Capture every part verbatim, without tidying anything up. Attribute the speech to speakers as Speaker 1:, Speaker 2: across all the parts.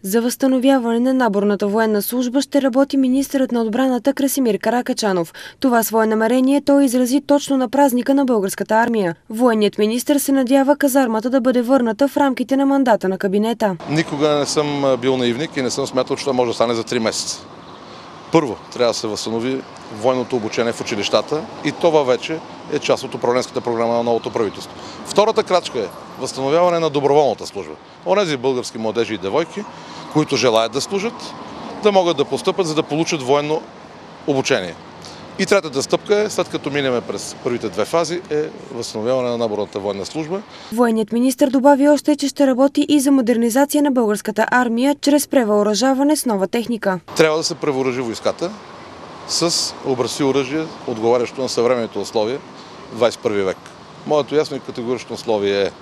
Speaker 1: За възстановяване на наборната военна служба ще работи министърът на отбраната Красимир Каракачанов. Това свое намерение той изрази точно на празника на българската армия. Военният министър се надява казармата да бъде върната в рамките на мандата на кабинета.
Speaker 2: Никога не съм бил наивник и не съм смятал, че това може да стане за три месеца. Първо, трябва да се възстанови военното обучение в училищата и това вече е част от управленската програма на новото правителство. Втората крачка е възстановяване на доброволната служба. Онези български младежи и девойки, които желаят да служат, да могат да постъпят, за да получат военно обучение. И третата стъпка е, след като минеме през първите две фази, е възстановяване на наборната военна служба.
Speaker 1: Военният министър добави още, че ще работи и за модернизация на българската армия чрез превъоръжаване с нова техника.
Speaker 2: Трябва да се превъоръжи войската с образци оръжие, отговарящо на съвременните условия в двадесет и първи век. Моето ясно и категорично условие е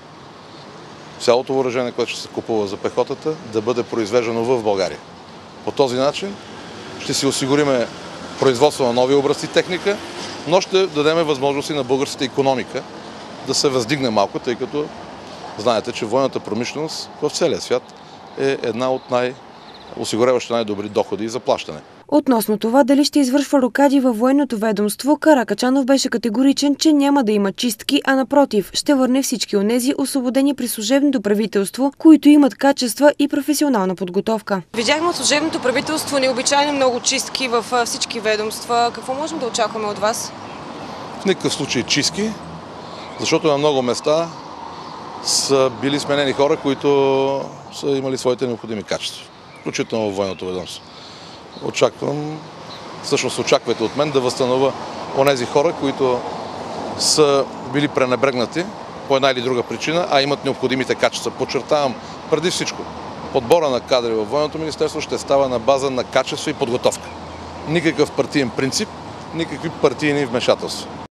Speaker 2: цялото въоръжение, което ще се купува за пехотата, да бъде произвеждано в България. По този начин ще си осигуриме производство на нови образци техника, но ще дадем възможности на българската икономика да се въздигне малко, тъй като знаете, че военната промишленост в целия свят е една от най-осигуряващите най-добри доходи и заплащане.
Speaker 1: Относно това дали ще извършва рокади във военното ведомство, Каракачанов беше категоричен, че няма да има чистки, а напротив, ще върне всички онези освободени при служебното правителство, които имат качества и професионална подготовка.
Speaker 3: Видяхме от служебното правителство необичайно много чистки във всички ведомства. Какво можем да очакваме от вас?
Speaker 2: В никакъв случай чистки, защото на много места са били сменени хора, които са имали своите необходими качества, включително в военното ведомство. Очаквам, всъщност очаквайте от мен да възстановя онези хора, които са били пренебрегнати по една или друга причина, а имат необходимите качества. Подчертавам, преди всичко, подбора на кадри във военното министерство ще става на база на качество и подготовка. Никакъв партиен принцип, никакви партийни вмешателства.